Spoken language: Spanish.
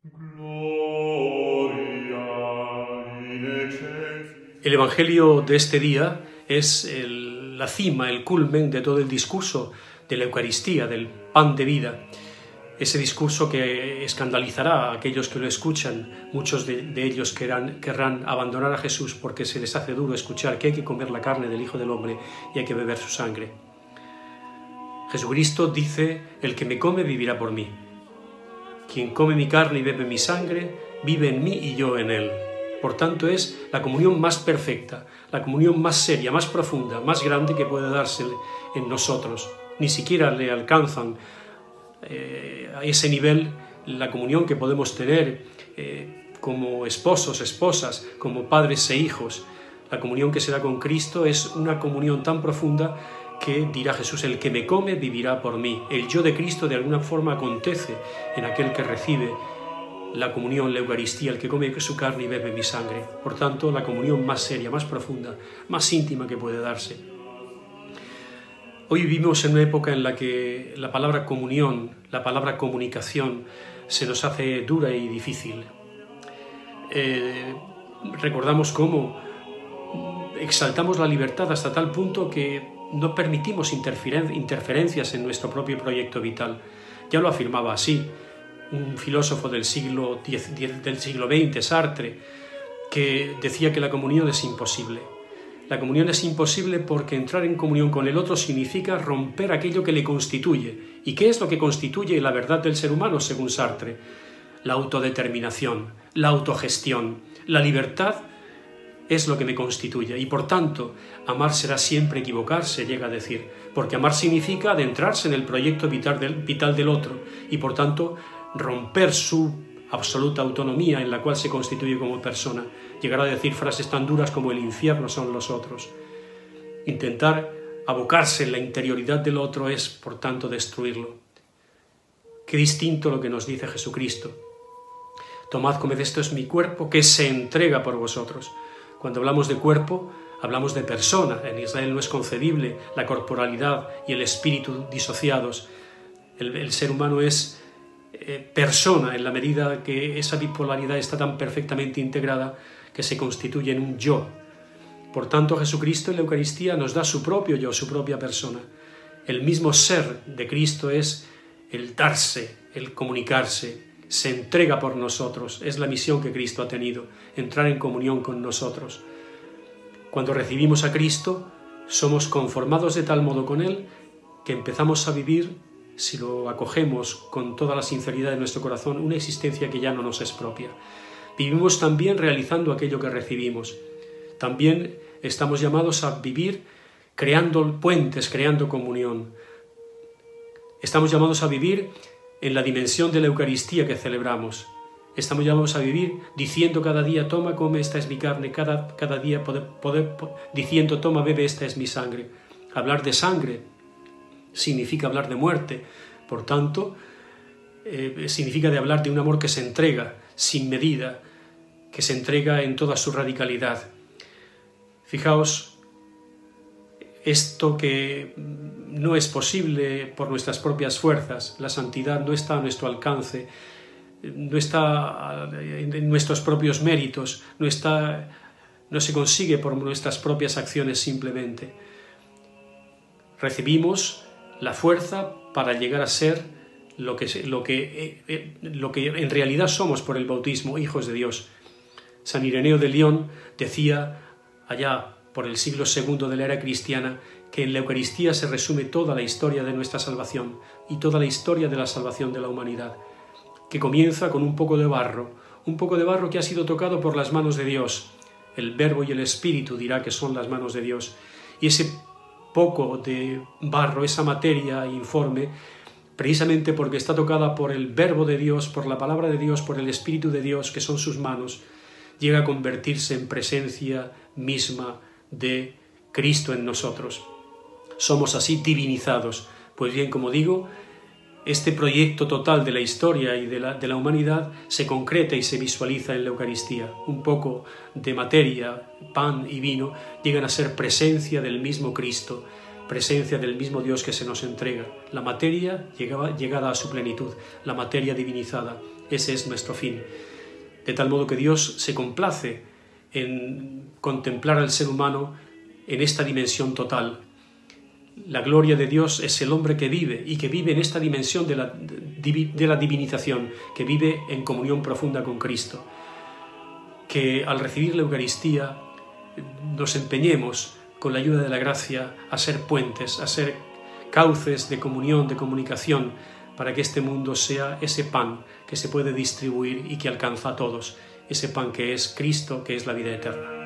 El Evangelio de este día es la cima, el culmen de todo el discurso de la Eucaristía, del pan de vida. Ese discurso que escandalizará a aquellos que lo escuchan. Muchos de ellos querrán abandonar a Jesús porque se les hace duro escuchar que hay que comer la carne del Hijo del Hombre y hay que beber su sangre. Jesucristo dice: el que me come vivirá por mí. Quien come mi carne y bebe mi sangre, vive en mí y yo en él. Por tanto, es la comunión más perfecta, la comunión más seria, más profunda, más grande que puede darse en nosotros. Ni siquiera le alcanzan a ese nivel la comunión que podemos tener como esposos, esposas, como padres e hijos. La comunión que se da con Cristo es una comunión tan profunda que dirá Jesús: el que me come vivirá por mí. El yo de Cristo de alguna forma acontece en aquel que recibe la comunión, la Eucaristía, el que come su carne y bebe mi sangre. Por tanto, la comunión más seria, más profunda, más íntima que puede darse. Hoy vivimos en una época en la que la palabra comunión, la palabra comunicación, se nos hace dura y difícil. Recordamos cómo exaltamos la libertad hasta tal punto que no permitimos interferencias en nuestro propio proyecto vital. Ya lo afirmaba así un filósofo del siglo XX, Sartre, que decía que la comunión es imposible. La comunión es imposible porque entrar en comunión con el otro significa romper aquello que le constituye. ¿Y qué es lo que constituye la verdad del ser humano, según Sartre? La autodeterminación, la autogestión, la libertad es lo que me constituye. Y por tanto, amar será siempre equivocarse, llega a decir, porque amar significa adentrarse en el proyecto vital del otro y por tanto romper su absoluta autonomía en la cual se constituye como persona. Llegar a decir frases tan duras como el infierno son los otros. Intentar abocarse en la interioridad del otro es, por tanto, destruirlo. Qué distinto lo que nos dice Jesucristo. Tomad, comed, esto es mi cuerpo que se entrega por vosotros. Cuando hablamos de cuerpo, hablamos de persona. En Israel no es concebible la corporalidad y el espíritu disociados. El ser humano es persona en la medida que esa bipolaridad está tan perfectamente integrada que se constituye en un yo. Por tanto, Jesucristo en la Eucaristía nos da su propio yo, su propia persona. El mismo ser de Cristo es el darse, el comunicarse, se entrega por nosotros. Es la misión que Cristo ha tenido, entrar en comunión con nosotros. Cuando recibimos a Cristo, somos conformados de tal modo con Él que empezamos a vivir, si lo acogemos con toda la sinceridad de nuestro corazón, una existencia que ya no nos es propia. Vivimos también realizando aquello que recibimos. También estamos llamados a vivir creando puentes, creando comunión. Estamos llamados a vivir en la dimensión de la Eucaristía que celebramos. Estamos llamados a vivir diciendo cada día: toma, come, esta es mi carne. Cada día diciendo: toma, bebe, esta es mi sangre. Hablar de sangre significa hablar de muerte. Por tanto, significa de hablar de un amor que se entrega sin medida, que se entrega en toda su radicalidad. Fijaos, esto que no es posible por nuestras propias fuerzas, la santidad no está a nuestro alcance, no está en nuestros propios méritos, no se consigue por nuestras propias acciones simplemente. Recibimos la fuerza para llegar a ser lo que en realidad somos por el bautismo, hijos de Dios. San Ireneo de León decía allá por el siglo II de la era cristiana que en la Eucaristía se resume toda la historia de nuestra salvación y toda la historia de la salvación de la humanidad, que comienza con un poco de barro que ha sido tocado por las manos de Dios. El Verbo y el Espíritu dirá que son las manos de Dios. Y ese poco de barro, esa materia informe, precisamente porque está tocada por el Verbo de Dios, por la palabra de Dios, por el Espíritu de Dios, que son sus manos, llega a convertirse en presencia misma de Cristo en nosotros. Somos así divinizados. Pues bien, como digo, este proyecto total de la historia y de la humanidad se concreta y se visualiza en la Eucaristía. Un poco de materia, pan y vino, llegan a ser presencia del mismo Cristo, presencia del mismo Dios que se nos entrega. La materia llegada a su plenitud, la materia divinizada, Ese es nuestro fin. De tal modo que Dios se complace en contemplar al ser humano en esta dimensión total. La gloria de Dios es el hombre que vive, y que vive en esta dimensión de la divinización, que vive en comunión profunda con Cristo. Que al recibir la Eucaristía nos empeñemos, con la ayuda de la gracia, a ser puentes, a ser cauces de comunión, de comunicación, para que este mundo sea ese pan que se puede distribuir y que alcanza a todos, ese pan que es Cristo, que es la vida eterna.